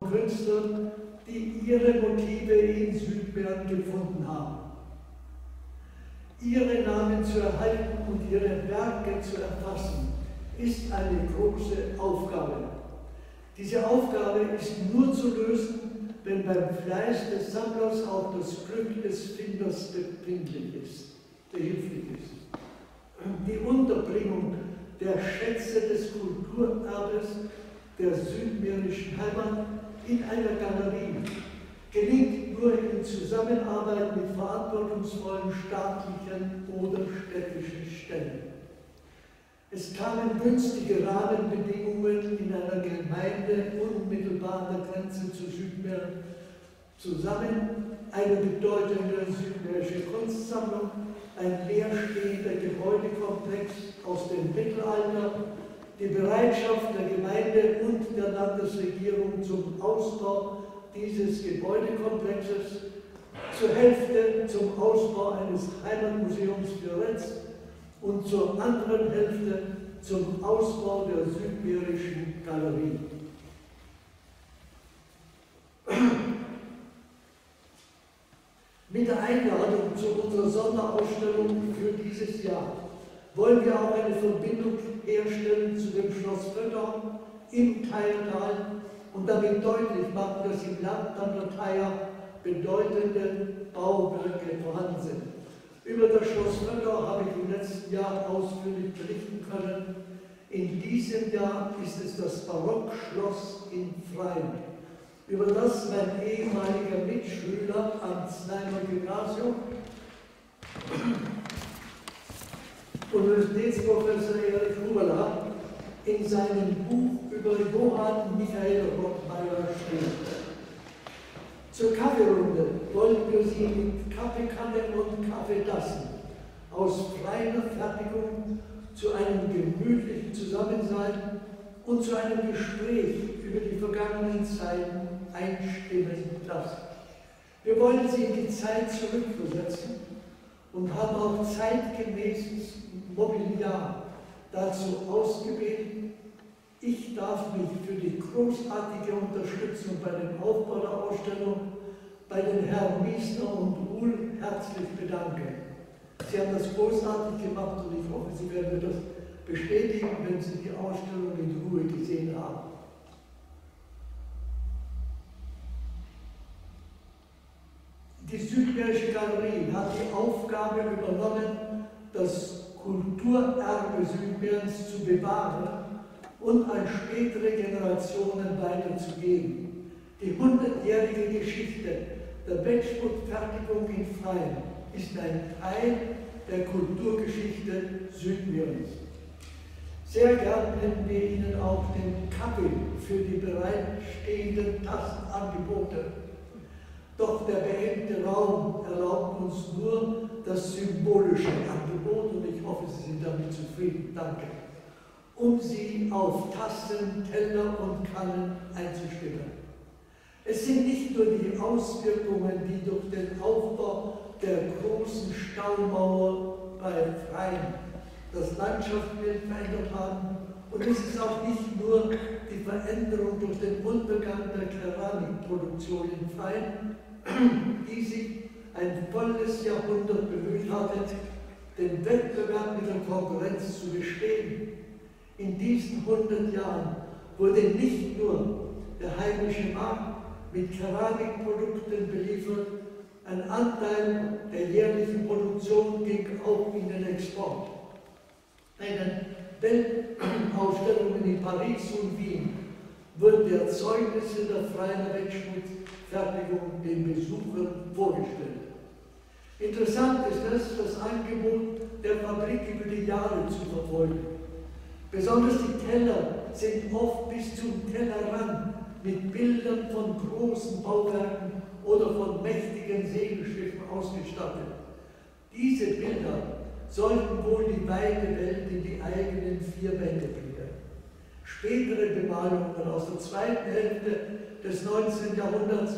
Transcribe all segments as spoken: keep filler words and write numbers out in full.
Künstlern, die ihre Motive in Südmähren gefunden haben. Ihre Namen zu erhalten und ihre Werke zu erfassen, ist eine große Aufgabe. Diese Aufgabe ist nur zu lösen, wenn beim Fleiß des Sammlers auch das Glück des Finders befindlich ist, behilflich ist. Die Unterbringung der Schätze des Kulturerbes der südmährischen Heimat in einer Galerie gelingt nur in Zusammenarbeit mit verantwortungsvollen staatlichen oder städtischen Stellen. Es kamen günstige Rahmenbedingungen in einer Gemeinde unmittelbar an der Grenze zu Südmähren zusammen, eine bedeutende südmährische Kunstsammlung, ein leerstehender Gebäudekomplex aus dem Mittelalter, die Bereitschaft der Gemeinde und der Landesregierung zum Ausbau dieses Gebäudekomplexes, zur Hälfte zum Ausbau eines Heimatmuseums für Retz und zur anderen Hälfte zum Ausbau der südmährischen Galerie. Mit der Einladung zu unserer Sonderausstellung für dieses Jahr wollen wir auch eine Verbindung herstellen zu dem Schloss Vöttau im Thayertal und damit deutlich machen, dass im Land an der Thaya bedeutende Bauwerke vorhanden sind. Über das Schloss Vöttau habe ich im letzten Jahr ausführlich berichten können. In diesem Jahr ist es das Barockschloss in Freien, über das mein ehemaliger Mitschüler am Zneimer Gymnasium, Universitätsprofessor Erich Huberla, in seinem Buch über Johann Michael Rottmeier steht. Zur Kaffeerunde wollen wir Sie mit Kaffeekannen und Kaffeetassen aus freier Fertigung zu einem gemütlichen Zusammensein und zu einem Gespräch über die vergangenen Zeiten einstimmen lassen. Wir wollen Sie in die Zeit zurückversetzen und haben auch zeitgemäßes Mobiliar dazu ausgewählt. Ich darf mich für die großartige Unterstützung bei dem Aufbau der Ausstellung bei den Herren Miesner und Ruhl herzlich bedanken. Sie haben das großartig gemacht und ich hoffe, Sie werden mir das bestätigen, wenn Sie die Ausstellung in Ruhe gesehen haben. Die Südmährische Galerie hat die Aufgabe übernommen, das Kulturerbe Südmährens zu bewahren und an spätere Generationen weiterzugeben. Die hundertjährige Geschichte der Bettschmuckfertigung in Freien ist ein Teil der Kulturgeschichte Südmährens. Sehr gern hätten wir Ihnen auch den Kaffee für die bereitstehenden Tassen angeboten. Doch der beengte Raum erlaubt uns nur das symbolische Angebot und ich hoffe, Sie sind damit zufrieden. Danke. Um Sie auf Tassen, Teller und Kannen einzustimmen. Es sind nicht nur die Auswirkungen, die durch den Aufbau der großen Staumauer bei Freien das Landschaftsbild verändert haben, und es ist auch nicht nur die Veränderung durch den Untergang der Keramikproduktion in Freien, die sich ein volles Jahrhundert bemüht hatte, den Wettbewerb mit der Konkurrenz zu bestehen. In diesen hundert Jahren wurde nicht nur der heimische Markt mit Keramikprodukten beliefert, ein Anteil der jährlichen Produktion ging auch in den Export. Eine Weltausstellungen in Paris und Wien wurden die Erzeugnisse der freien Bettschmuckfertigung den Besuchern vorgestellt. Interessant ist es, das Angebot der Fabrik über die Jahre zu verfolgen. Besonders die Teller sind oft bis zum Tellerrand mit Bildern von großen Bauwerken oder von mächtigen Segelschiffen ausgestattet. Diese Bilder sollten wohl die weite Welt in die eigenen vier Wände bringen. Spätere Bemalungen aus der zweiten Hälfte des neunzehnten Jahrhunderts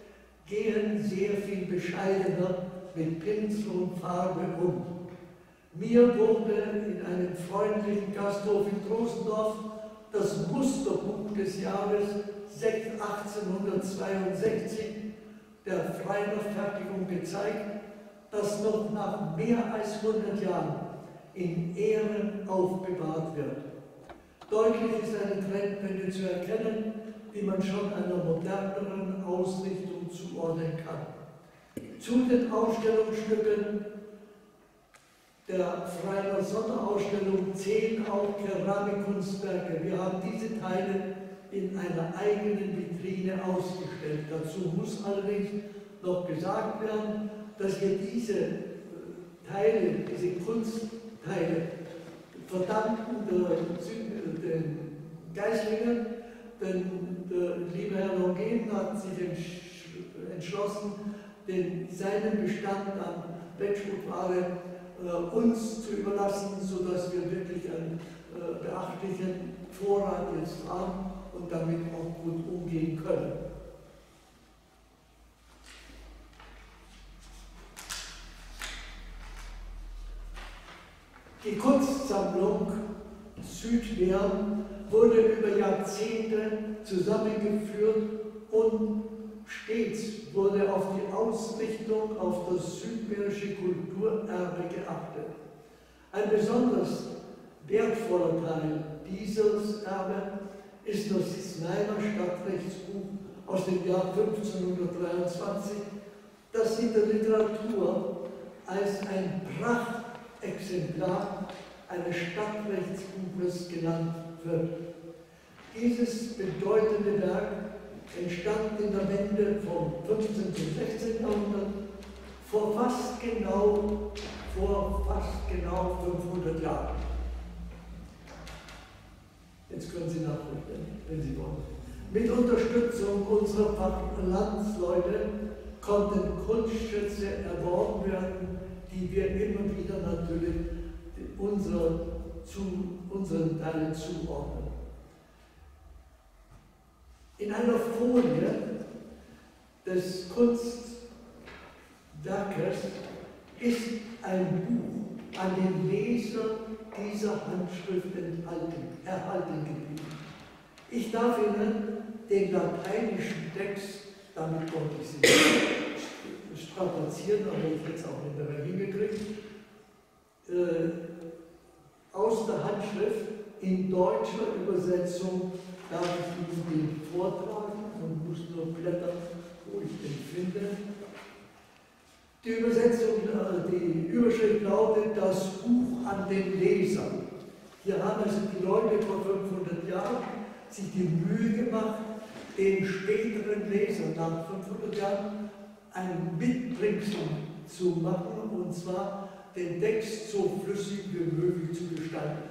gehen sehr viel bescheidener mit Pinsel und Farbe um. Mir wurde in einem freundlichen Gasthof in Troistendorf das Musterbuch des Jahres achtzehnhundertzweiundsechzig der Freilichtfertigung gezeigt, das noch nach mehr als hundert Jahren in Ehren aufbewahrt wird. Deutlich ist eine Trendwende zu erkennen, die man schon einer moderneren Ausrichtung zuordnen kann. Zu den Ausstellungsstücken der Freiler Sonderausstellung zählen auch Keramikkunstwerke. Wir haben diese Teile in einer eigenen Vitrine ausgestellt. Dazu muss allerdings noch gesagt werden, dass wir diese Teile, diese Kunstteile verdanken den Geislingen, denn der liebe Herr Longen hat sich entschlossen, den, seinen Bestand an Bettschmuckware äh, uns zu überlassen, sodass wir wirklich einen äh, beachtlichen Vorrat jetzt haben und damit auch gut umgehen können. Die Kunstsammlung Südmähren wurde über Jahrzehnte zusammengeführt und stets wurde auf die Ausrichtung auf das südmährische Kulturerbe geachtet. Ein besonders wertvoller Teil dieses Erbes ist das Znaimer Stadtrechtsbuch aus dem Jahr fünfzehnhundertdreiundzwanzig, das in der Literatur als ein Prachtexemplar eines Stadtrechtsbuches genannt wird. Dieses bedeutende Werk entstand in der Wende vom fünfzehnten zum sechzehnten Jahrhundert vor fast genau, vor fast genau fünfhundert Jahren. Jetzt können Sie nachrechnen, wenn Sie wollen. Mit Unterstützung unserer Landsleute konnten Kunstschätze erworben werden, die wir immer wieder natürlich unser, zu, unseren Teilen zuordnen. In einer Folie des Kunstwerkes ist ein Buch an den Leser dieser Handschrift enthalten, erhalten geblieben. Ich darf Ihnen den lateinischen Text, damit konnte ich Sie strapazieren, aber ich jetzt auch nicht mehr hingekriegt, äh, aus der Handschrift in deutscher Übersetzung darf ich Ihnen den vortragen und muss nur blättern, wo ich den finde. Die Übersetzung, die Überschrift lautet: Das Buch an den Leser. Hier haben also die Leute vor fünfhundert Jahren sich die Mühe gemacht, den späteren Lesern nach fünfhundert Jahren ein Mitbringsel zu machen, und zwar den Text so flüssig wie möglich zu gestalten.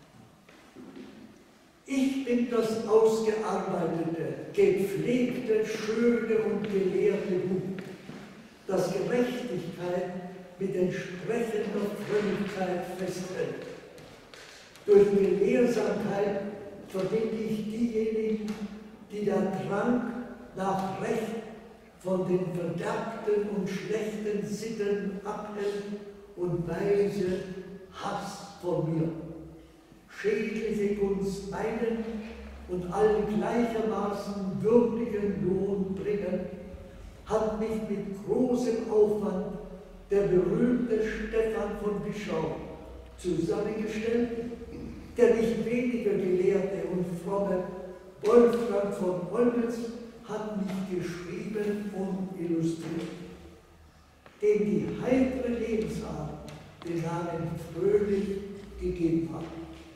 Ich bin das ausgearbeitete, gepflegte, schöne und gelehrte Buch, das Gerechtigkeit mit entsprechender Frömmigkeit festhält. Durch Gelehrsamkeit verbinde ich diejenigen, die der Drang nach Recht von den verderbten und schlechten Sitten abhält und weise Hass von mir. Schädliche Gunst meinen und allen gleichermaßen würdigen Lohn bringen, hat mich mit großem Aufwand der berühmte Stephan von Bischau zusammengestellt, der nicht weniger gelehrte und fromme Wolfgang von Olmütz hat mich geschrieben und illustriert, dem die heitere Lebensart den Namen Fröhlich gegeben hat.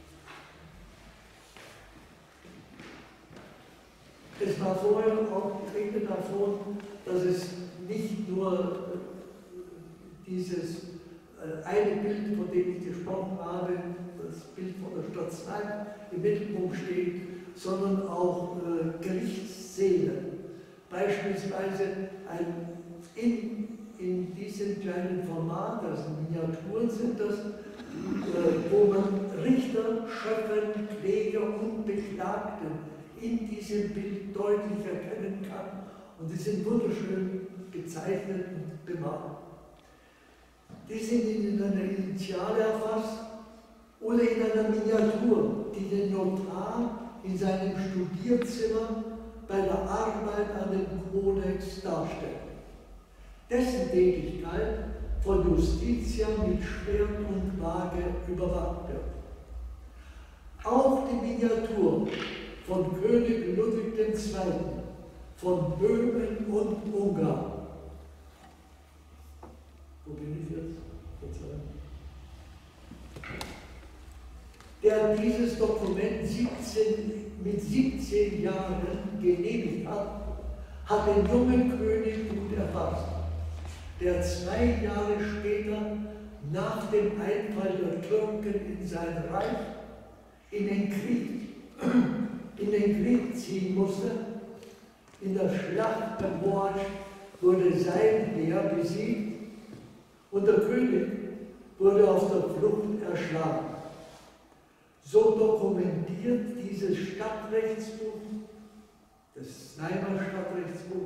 Es war vorher auch die Rede davon, dass es nicht nur dieses eine Bild, von dem ich gesprochen habe, das Bild von der Stadt Znaim im Mittelpunkt steht, sondern auch äh, Gerichtssäle. Beispielsweise ein, in, in diesem kleinen Format, also Miniaturen sind das, äh, wo man Richter, Schöffen, Kläger und Beklagten in diesem Bild deutlich erkennen kann, und die sind wunderschön gezeichnet und bemalt. Die sind in einer Initiale erfasst oder in einer Miniatur, die den Notar in seinem Studierzimmer bei der Arbeit an dem Kodex darstellt, dessen Tätigkeit von Justitia mit Schwert und Waage überwacht wird. Auch die Miniatur von König Ludwig der Zweite von Böhmen und Ungarn. Wo bin ich jetzt? Der dieses Dokument siebzehn, mit siebzehn Jahren genehmigt hat, hat den jungen König gut erfasst, der zwei Jahre später nach dem Einfall der Türken in sein Reich in den Krieg, in den Krieg ziehen musste. In der Schlacht bei Moasch wurde sein Heer besiegt und der König wurde auf der Flucht erschlagen. So dokumentiert dieses Stadtrechtsbuch, das Znaimer Stadtrechtsbuch,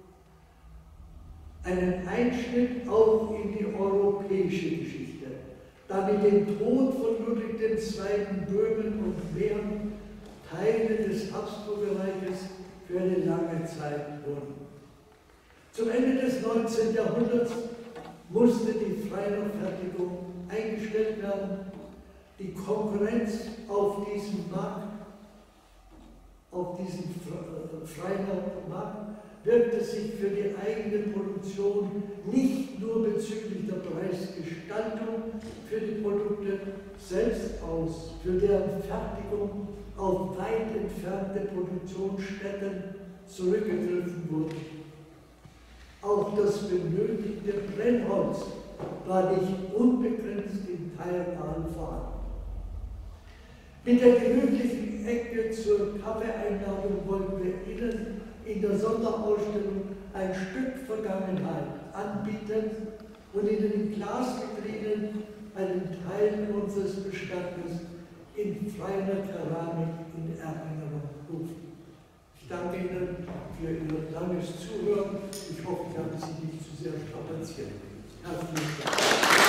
einen Einschnitt auch in die europäische Geschichte, da mit dem Tod von Ludwig der Zweite Böhmen und Mähren Teile des Habsburgerreiches für eine lange Zeit wurden. Zum Ende des neunzehnten Jahrhunderts musste die Freinerfertigung eingestellt werden. Die Konkurrenz auf diesem Markt, auf diesem Freinermarkt, wirkte sich für die eigene Produktion nicht nur bezüglich der Preisgestaltung für die Produkte selbst aus, für deren Fertigung auf weit entfernte Produktionsstätten zurückgegriffen wurde. Auch das benötigte Brennholz war nicht unbegrenzt in Teilnahen vorhanden. Mit der gemütlichen Ecke zur Kaffeeeinladung wollten wir Ihnen in der Sonderausstellung ein Stück Vergangenheit anbieten und Ihnen in Glasvitrinen einen Teil unseres Bestandes in feiner Keramik in Erinnerung rufen. Ich danke Ihnen für Ihr langes Zuhören. Ich hoffe, ich habe Sie nicht zu sehr strapaziert. Herzlichen Dank.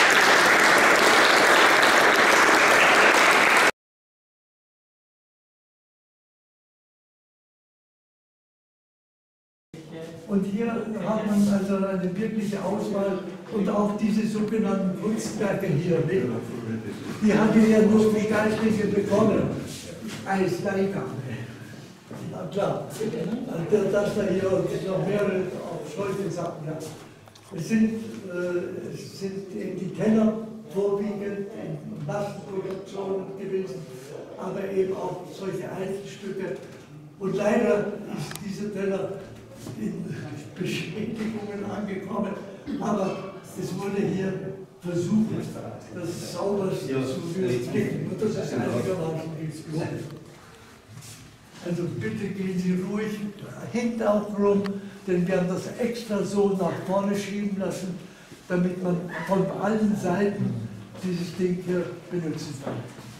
Und hier hat man also eine wirkliche Auswahl und auch diese sogenannten Kunstwerke hier. Die hatte ja nur die Geistliche bekommen als Geiger. Na klar, dass wir hier noch mehrere solche Sachen haben. Es sind, äh, es sind eben die Teller vorwiegend in Massenproduktionen gewesen, aber eben auch solche Einzelstücke. Und leider ist dieser Teller in Beschädigungen angekommen, aber es wurde hier versucht, das sauberste zu würdigen und das ist einigermaßen gelungen. Also bitte gehen Sie ruhig hinten auch rum, denn wir haben das extra so nach vorne schieben lassen, damit man von allen Seiten dieses Ding hier benutzen kann.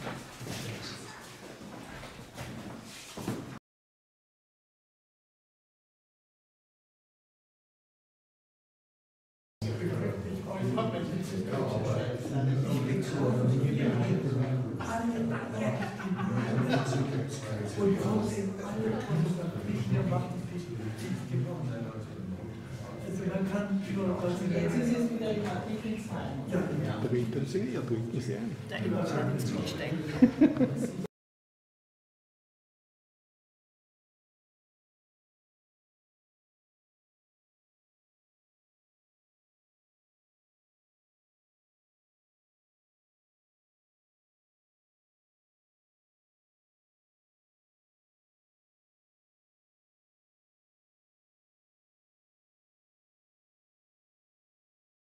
Und trotzdem alle Konstruktionen machen sich gewonnen. Also man kann schon was in der Jetzt ist es wieder im Artikel zwei. Ja, Da will ich dann sehen, ja, drückt das ein. Da immer schon ins Zustände.